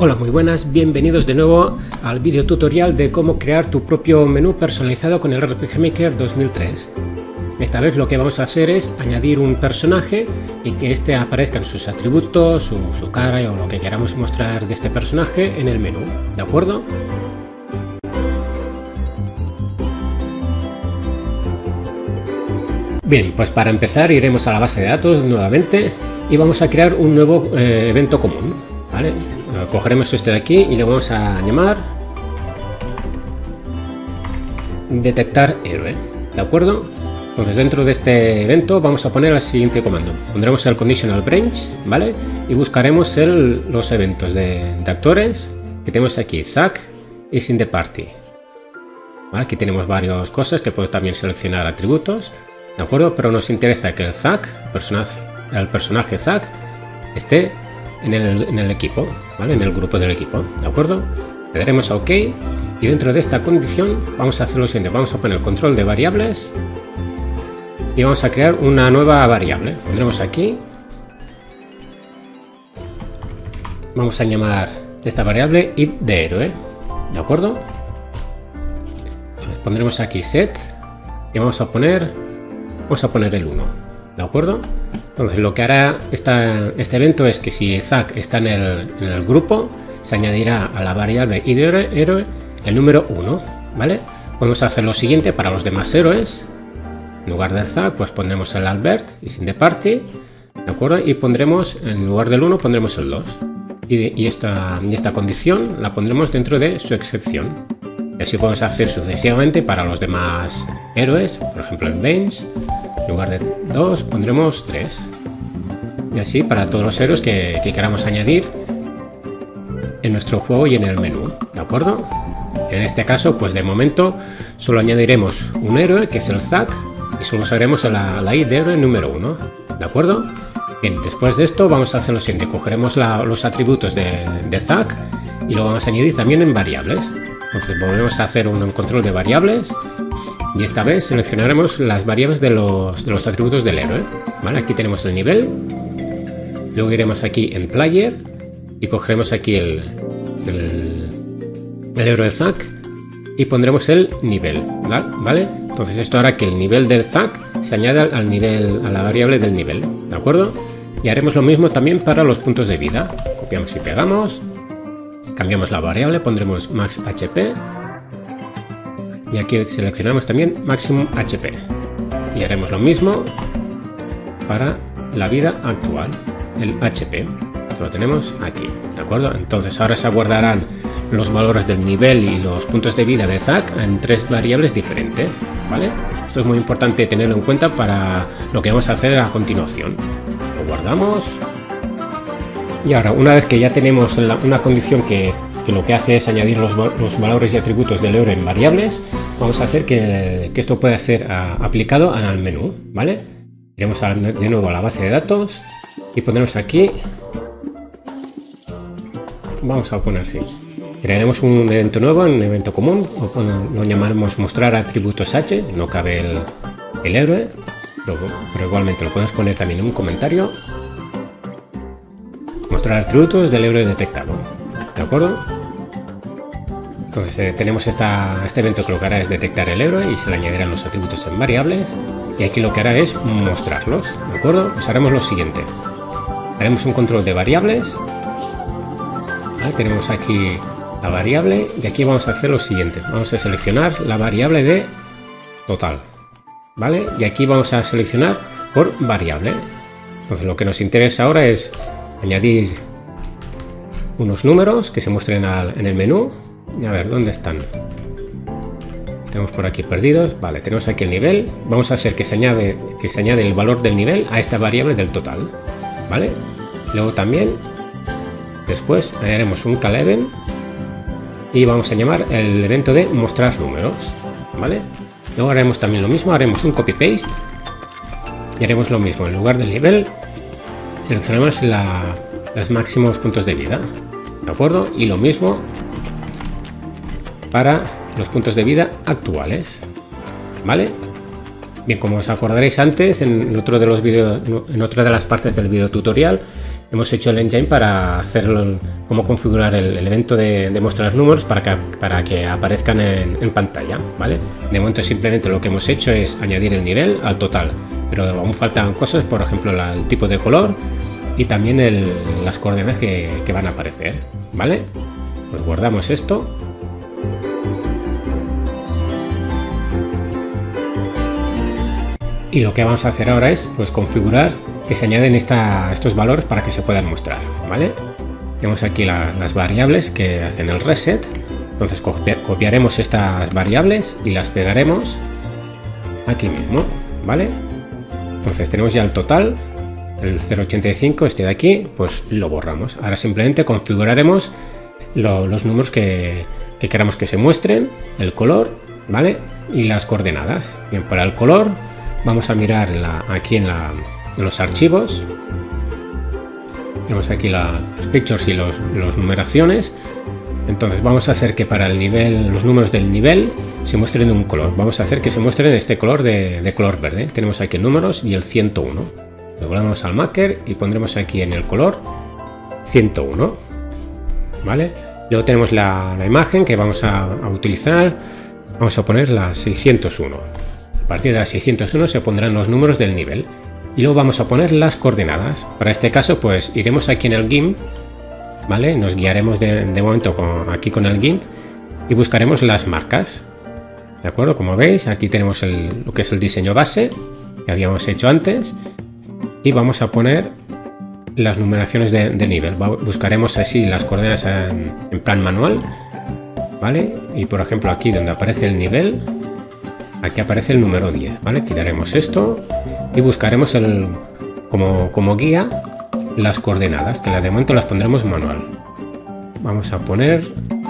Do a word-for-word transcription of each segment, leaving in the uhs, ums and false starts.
Hola, muy buenas, bienvenidos de nuevo al vídeo tutorial de cómo crear tu propio menú personalizado con el R P G Maker dos mil tres. Esta vez lo que vamos a hacer es añadir un personaje y que este aparezca en sus atributos, su, su cara o lo que queramos mostrar de este personaje en el menú, ¿de acuerdo? Bien, pues para empezar iremos a la base de datos nuevamente y vamos a crear un nuevo eh, evento común, ¿vale? Cogeremos este de aquí y le vamos a llamar detectar héroe, ¿de acuerdo? Entonces dentro de este evento vamos a poner el siguiente comando. Pondremos el conditional branch, ¿vale? Y buscaremos el, los eventos de, de actores que tenemos aquí, Zack is in the party, ¿vale? Aquí tenemos varias cosas que puedes también seleccionar atributos, ¿de acuerdo? Pero nos interesa que el Zack, el personaje, el personaje Zack, esté en el, en el equipo, ¿vale? En el grupo del equipo, ¿de acuerdo? Le daremos a OK y dentro de esta condición vamos a hacer lo siguiente. Vamos a poner control de variables y vamos a crear una nueva variable. Pondremos aquí, vamos a llamar esta variable id de héroe, ¿de acuerdo? Entonces pondremos aquí set y vamos a poner vamos a poner el uno, ¿de acuerdo? Entonces lo que hará esta, este evento es que si Zack está en el, en el grupo, se añadirá a la variable id de héroe el número uno, ¿vale? Podemos hacer lo siguiente para los demás héroes. En lugar de Zack, pues pondremos el Albert is in the party, ¿de acuerdo? Y pondremos, en lugar del uno, pondremos el dos. Y, y, esta, y esta condición la pondremos dentro de su excepción. Y así podemos hacer sucesivamente para los demás héroes. Por ejemplo, en Bench, en lugar de dos, pondremos tres. Y así para todos los héroes que, que queramos añadir en nuestro juego y en el menú, ¿de acuerdo? En este caso, pues de momento solo añadiremos un héroe, que es el Zack, y solo usaremos la, la id de héroe número uno, ¿de acuerdo? Bien, después de esto vamos a hacer lo siguiente. Cogeremos la, los atributos de, de Zack y lo vamos a añadir también en variables. Entonces volvemos a hacer un control de variables y esta vez seleccionaremos las variables de los, de los atributos del héroe, ¿vale? Aquí tenemos el nivel, luego iremos aquí en player y cogeremos aquí el, el, el héroe Zack y pondremos el nivel, ¿vale? Entonces esto hará que el nivel del Zack se añada al nivel, a la variable del nivel, ¿de acuerdo? Y haremos lo mismo también para los puntos de vida. Copiamos y pegamos, cambiamos la variable, pondremos max H P y aquí seleccionamos también maximum H P y haremos lo mismo para la vida actual, el H P, que lo tenemos aquí, ¿de acuerdo? Entonces ahora se guardarán los valores del nivel y los puntos de vida de Zack en tres variables diferentes, ¿vale? Esto es muy importante tenerlo en cuenta para lo que vamos a hacer a continuación. Lo guardamos y ahora, una vez que ya tenemos la, una condición que, que lo que hace es añadir los, los valores y atributos del héroe en variables, vamos a hacer que, que esto pueda ser a, aplicado al menú, ¿vale? Iremos a, de nuevo a la base de datos y pondremos aquí, vamos a poner así. Crearemos un evento nuevo, un evento común, lo llamaremos mostrar atributos H, no cabe el, el héroe, pero, pero igualmente lo podemos poner también en un comentario. Mostrar atributos del héroe detectado, ¿de acuerdo? Entonces eh, tenemos esta, este evento que lo que hará es detectar el héroe y se le añadirán los atributos en variables y aquí lo que hará es mostrarlos, ¿de acuerdo? Pues haremos lo siguiente. Haremos un control de variables, ¿vale? Tenemos aquí la variable y aquí vamos a hacer lo siguiente. Vamos a seleccionar la variable de total, ¿vale? Y aquí vamos a seleccionar por variable. Entonces lo que nos interesa ahora es añadir unos números que se muestren al, en el menú. A ver, ¿dónde están? Tenemos por aquí perdidos. Vale, tenemos aquí el nivel. Vamos a hacer que se añade, que se añade el valor del nivel a esta variable del total, ¿vale? Luego también, después añadiremos un cal event y vamos a llamar el evento de mostrar números, ¿vale? Luego haremos también lo mismo, haremos un copy paste y haremos lo mismo. En lugar del nivel seleccionamos la, los máximos puntos de vida, ¿de acuerdo? Y lo mismo para los puntos de vida actuales, ¿vale? Bien, como os acordaréis antes, en otro de los vídeos, en otra de las partes del video tutorial, hemos hecho el engine para hacer cómo configurar el, el evento de, de mostrar números para que, para que aparezcan en, en pantalla, ¿vale? De momento simplemente lo que hemos hecho es añadir el nivel al total, pero aún faltan cosas, por ejemplo la, el tipo de color y también el, las coordenadas que, que van a aparecer, ¿vale? Pues guardamos esto. Y lo que vamos a hacer ahora es pues configurar que se añaden esta, estos valores para que se puedan mostrar, ¿vale? Tenemos aquí la, las variables que hacen el reset. Entonces copia, copiaremos estas variables y las pegaremos aquí mismo, ¿vale? Entonces tenemos ya el total, el cero coma ochenta y cinco, este de aquí, pues lo borramos. Ahora simplemente configuraremos lo, los números que, que queramos que se muestren, el color, ¿vale? Y las coordenadas. Bien, para el color vamos a mirar la, aquí en, la, en los archivos. Tenemos aquí la, los pictures y los, los numeraciones. Entonces vamos a hacer que para el nivel, los números del nivel se muestren de un color. Vamos a hacer que se muestren este color de, de color verde. Tenemos aquí números y el ciento uno. Lo volvemos al Maker y pondremos aquí en el color ciento uno. ¿Vale? Luego tenemos la, la imagen que vamos a, a utilizar. Vamos a poner la seiscientos uno. A partir de la seiscientos uno se pondrán los números del nivel. Y luego vamos a poner las coordenadas. Para este caso, pues iremos aquí en el GIMP, ¿vale? Nos guiaremos de, de momento con, aquí con el GIMP y buscaremos las marcas. ¿De acuerdo? Como veis, aquí tenemos el, lo que es el diseño base que habíamos hecho antes. Y vamos a poner las numeraciones de, de nivel. Buscaremos así las coordenadas en, en plan manual, ¿vale? Y por ejemplo, aquí donde aparece el nivel, aquí aparece el número diez, ¿vale? Quitaremos esto y buscaremos el, como, como guía las coordenadas, que de momento las pondremos manual. Vamos a poner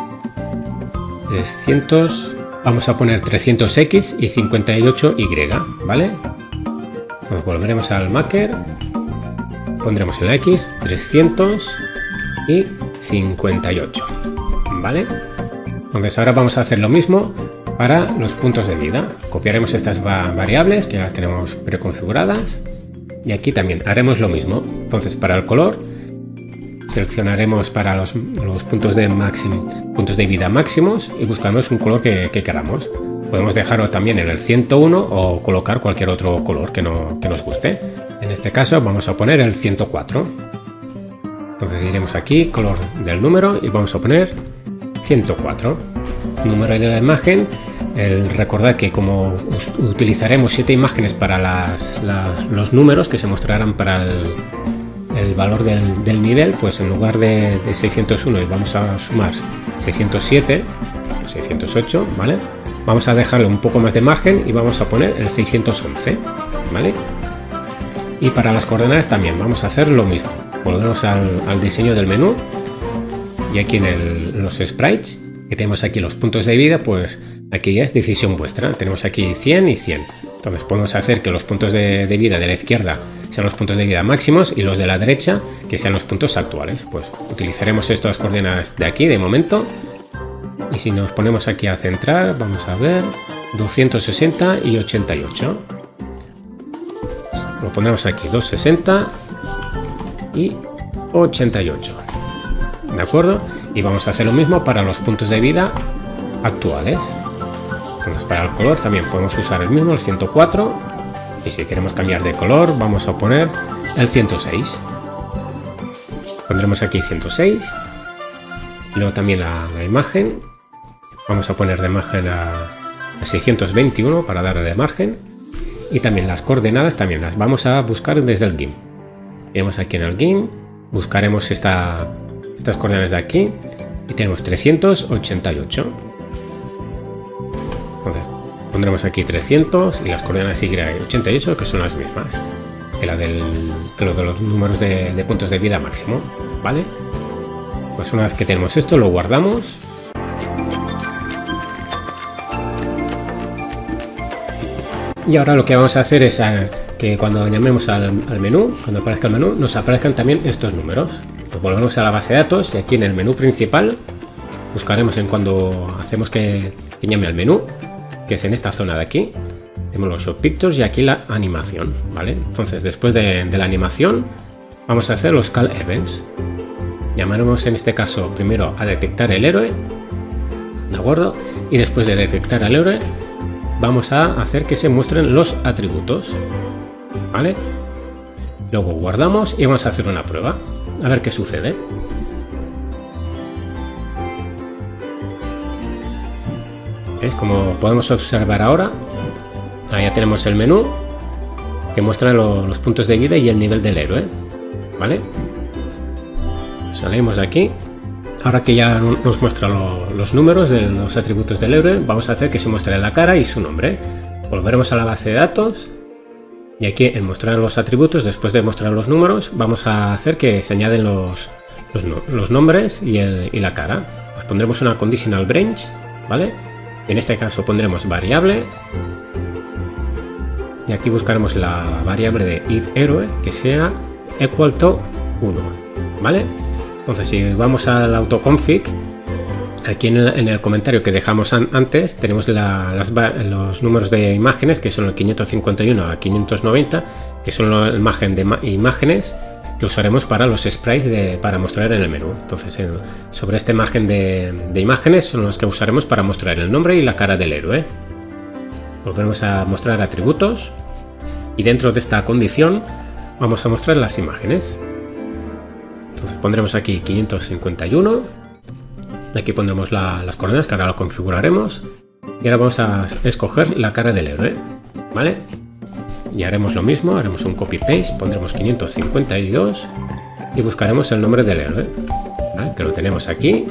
trescientos, vamos a poner trescientos equis y cincuenta y ocho y, ¿vale? Pues volveremos al Maker, pondremos el X, trescientos y cincuenta y ocho, ¿vale? Entonces ahora vamos a hacer lo mismo para los puntos de vida. Copiaremos estas va variables que ya las tenemos preconfiguradas y aquí también haremos lo mismo. Entonces para el color seleccionaremos para los, los puntos de máximo, puntos de vida máximos y buscamos un color que, que queramos. Podemos dejarlo también en el ciento uno o colocar cualquier otro color que, no, que nos guste. En este caso vamos a poner el ciento cuatro. Entonces iremos aquí, color del número, y vamos a poner ciento cuatro. Número de la imagen. El recordad que como utilizaremos siete imágenes para las, las, los números que se mostrarán para el, el valor del, del nivel, pues en lugar de, de seiscientos uno y vamos a sumar seiscientos siete, seiscientos ocho, ¿vale? Vamos a dejarle un poco más de margen y vamos a poner el seiscientos once, ¿vale? Y para las coordenadas también vamos a hacer lo mismo. Volvemos al, al diseño del menú y aquí en, el, en los sprites que tenemos aquí los puntos de vida, pues aquí ya es decisión vuestra. Tenemos aquí cien y cien. Entonces podemos hacer que los puntos de, de vida de la izquierda sean los puntos de vida máximos y los de la derecha que sean los puntos actuales. Pues utilizaremos estas coordenadas de aquí de momento. Y si nos ponemos aquí a centrar, vamos a ver doscientos sesenta y ochenta y ocho. Lo pondremos aquí doscientos sesenta y ochenta y ocho. ¿De acuerdo? Y vamos a hacer lo mismo para los puntos de vida actuales. Entonces para el color también podemos usar el mismo, el ciento cuatro. Y si queremos cambiar de color, vamos a poner el ciento seis. Pondremos aquí ciento seis. Y luego también la, la imagen. Vamos a poner de margen a, a seiscientos veintiuno para darle de margen. Y también las coordenadas también las vamos a buscar desde el GIMP. Iremos aquí en el GIMP, buscaremos esta, estas coordenadas de aquí y tenemos trescientos ochenta y ocho. Entonces pondremos aquí trescientos y las coordenadas Y ochenta y ocho, que son las mismas que la del, que lo de los números de, de puntos de vida máximo, ¿vale? Pues una vez que tenemos esto lo guardamos. Y ahora lo que vamos a hacer es a, que cuando llamemos al, al menú, cuando aparezca el menú, nos aparezcan también estos números. Pues volvemos a la base de datos y aquí en el menú principal buscaremos en cuando hacemos que, que llame al menú, que es en esta zona de aquí. Tenemos los Show Pictures y aquí la animación, ¿vale? Entonces después de, de la animación vamos a hacer los call events. Llamaremos en este caso primero a detectar el héroe, ¿de acuerdo? Y después de detectar al héroe vamos a hacer que se muestren los atributos, ¿vale? Luego guardamos y vamos a hacer una prueba, a ver qué sucede. ¿Veis? Como podemos observar ahora, ahí ya tenemos el menú que muestra lo, los puntos de vida y el nivel del héroe, ¿vale? Salimos de aquí. Ahora que ya nos muestra lo, los números de los atributos del héroe, vamos a hacer que se muestre la cara y su nombre. Volveremos a la base de datos y aquí en mostrar los atributos, después de mostrar los números, vamos a hacer que se añaden los, los, los nombres y, el, y la cara. Pues pondremos una conditional branch, ¿vale? En este caso pondremos variable y aquí buscaremos la variable de idHero que sea equal to uno, ¿vale? Entonces si vamos al autoconfig, aquí en el, en el comentario que dejamos an antes tenemos la, las, los números de imágenes que son el quinientos cincuenta y uno al quinientos noventa, que son la imagen de imágenes que usaremos para los sprites de, para mostrar en el menú. Entonces eh, sobre este margen de, de imágenes son los que usaremos para mostrar el nombre y la cara del héroe. Volvemos a mostrar atributos y dentro de esta condición vamos a mostrar las imágenes. Entonces pondremos aquí quinientos cincuenta y uno, aquí pondremos la, las coordenadas que ahora lo configuraremos y ahora vamos a escoger la cara del héroe, ¿vale? Y haremos lo mismo, haremos un copy paste, pondremos quinientos cincuenta y dos y buscaremos el nombre del héroe, ¿vale? Que lo tenemos aquí.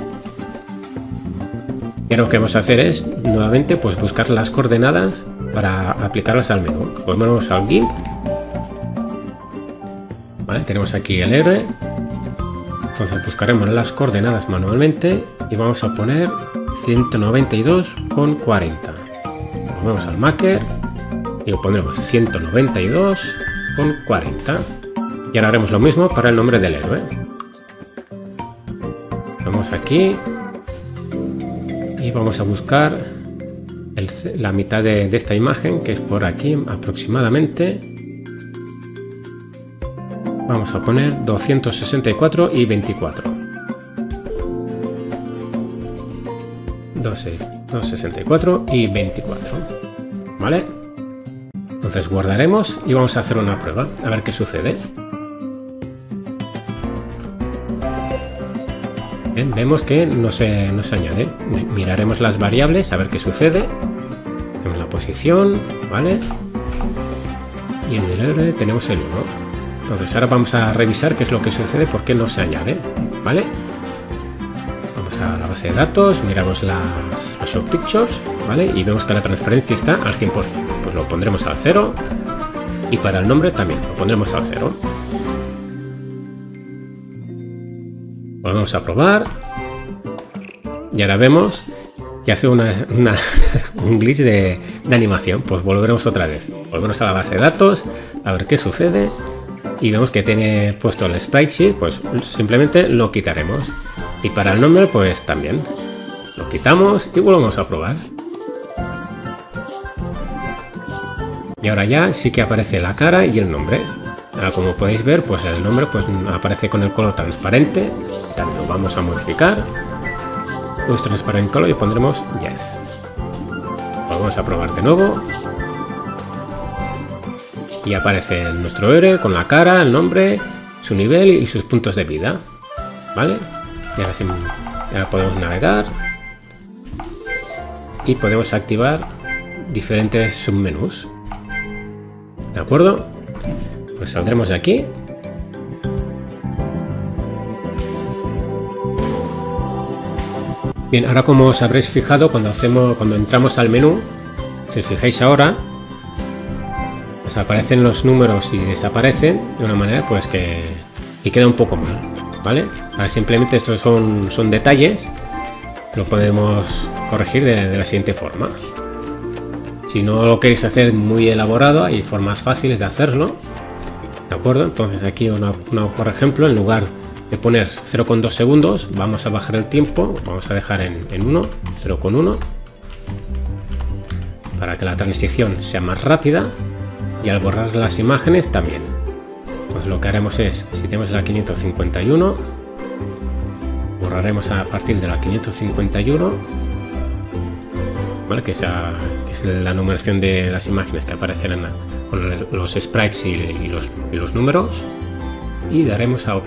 Y ahora lo que vamos a hacer es nuevamente pues buscar las coordenadas para aplicarlas al menú. Volvemos al GIMP, ¿vale? Tenemos aquí el héroe, entonces buscaremos las coordenadas manualmente y vamos a poner ciento noventa y dos coma cuarenta. Volvemos al Maker y lo pondremos ciento noventa y dos coma cuarenta y ahora haremos lo mismo para el nombre del héroe. Vamos aquí y vamos a buscar el, la mitad de, de esta imagen, que es por aquí aproximadamente. Vamos a poner doscientos sesenta y cuatro y veinticuatro. doscientos sesenta y cuatro y veinticuatro, ¿vale? Entonces guardaremos y vamos a hacer una prueba, a ver qué sucede. Bien, vemos que no se, no se añade. Miraremos las variables a ver qué sucede. Tenemos la posición, ¿vale? Y en el héroe tenemos el uno. Entonces ahora vamos a revisar qué es lo que sucede, por qué no se añade, ¿vale? Vamos a la base de datos, miramos las, los show pictures, ¿vale? Y vemos que la transparencia está al cien por cien. Pues lo pondremos al cero y para el nombre también lo pondremos al cero. Volvemos a probar y ahora vemos que hace una, una, un glitch de, de animación. Pues volveremos otra vez, volvemos a la base de datos a ver qué sucede y vemos que tiene puesto el sprite sheet, pues simplemente lo quitaremos y para el nombre pues también lo quitamos y volvemos a probar. Y ahora ya sí que aparece la cara y el nombre. Ahora, como podéis ver, pues el nombre pues aparece con el color transparente. También lo vamos a modificar. Use transparent color y pondremos yes. Vamos a probar de nuevo. Y aparece nuestro héroe con la cara, el nombre, su nivel y sus puntos de vida, ¿vale? Y ahora, sí, ahora podemos navegar y podemos activar diferentes submenús. ¿De acuerdo? Pues saldremos de aquí. Bien, ahora como os habréis fijado cuando hacemos, cuando entramos al menú, si os fijáis ahora, pues aparecen los números y desaparecen de una manera pues que, que queda un poco mal, ¿vale? Ahora simplemente estos son, son detalles, lo podemos corregir de, de la siguiente forma. Si no lo queréis hacer muy elaborado, hay formas fáciles de hacerlo, ¿de acuerdo? Entonces aquí una, una, por ejemplo, en lugar de poner cero coma dos segundos, vamos a bajar el tiempo, vamos a dejar en, en uno, cero coma uno, para que la transición sea más rápida y al borrar las imágenes también, Pues lo que haremos es, si tenemos la quinientos cincuenta y uno, borraremos a partir de la quinientos cincuenta y uno, ¿vale? que, sea, que es la numeración de las imágenes que aparecen en la, con los sprites y, y, los, y los números, y daremos a OK.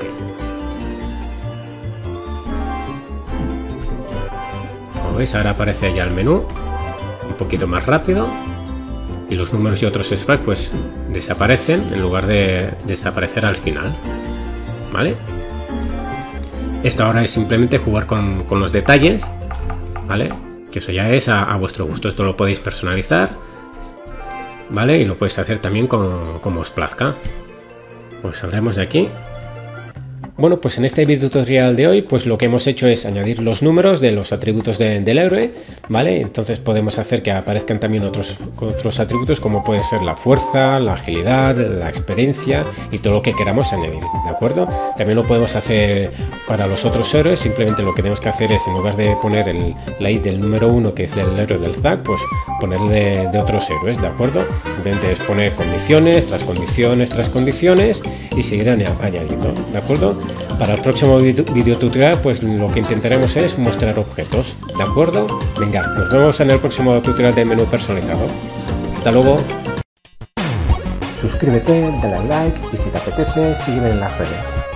Como veis, ahora aparece ya el menú un poquito más rápido y los números y otros sprites pues desaparecen en lugar de desaparecer al final, ¿vale? Esto ahora es simplemente jugar con, con los detalles, ¿vale? Que eso ya es a, a vuestro gusto. Esto lo podéis personalizar, ¿vale? Y lo podéis hacer también como, como os plazca. Pues saldremos de aquí. Bueno, pues en este video tutorial de hoy, pues lo que hemos hecho es añadir los números de los atributos de, del héroe, ¿vale? Entonces podemos hacer que aparezcan también otros, otros atributos como puede ser la fuerza, la agilidad, la experiencia y todo lo que queramos añadir, ¿de acuerdo? También lo podemos hacer para los otros héroes, simplemente lo que tenemos que hacer es, en lugar de poner el, la I D del número uno, que es del héroe del Z A C, pues ponerle de, de otros héroes, ¿de acuerdo? Simplemente es poner condiciones, tras condiciones, tras condiciones y seguir añadiendo, ¿de acuerdo? Para el próximo video tutorial, pues lo que intentaremos es mostrar objetos, ¿de acuerdo? Venga, nos vemos en el próximo tutorial de menú personalizado. Hasta luego. Suscríbete, dale a like y si te apetece, sígueme en las redes.